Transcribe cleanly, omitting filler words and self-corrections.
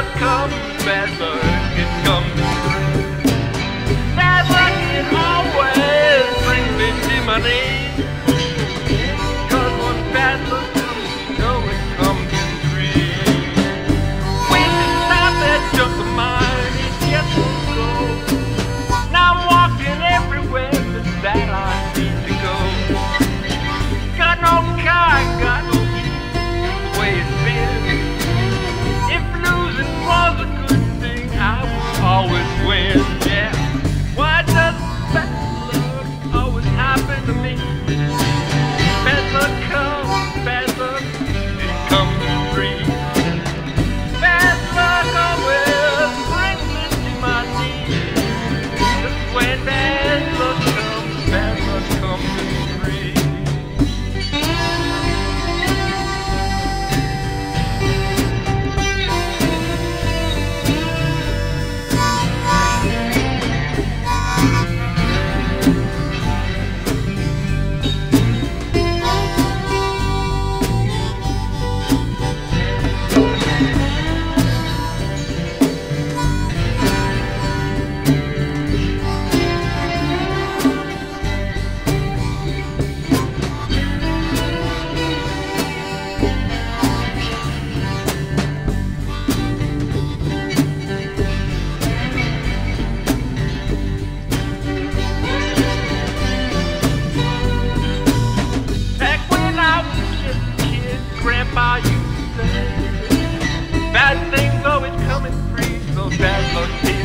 luck comes, bad luck it comes. Bad luck it always brings me to my knees. 'Cause when bad luck comes, you know it comes in threes. When you stop that junk of mine, it just won't go. Now I'm walking everywhere that I need to go. Got no car, got no heat, the way it's been. If losing was a good thing, I would always win, yeah. Why does bad luck always happen to me? Bad luck comes, bad luck, it comes free. Bad luck always brings me to my knees. Just when bad luck comes free. Grandpa used to say, bad things always come in free, so bad luck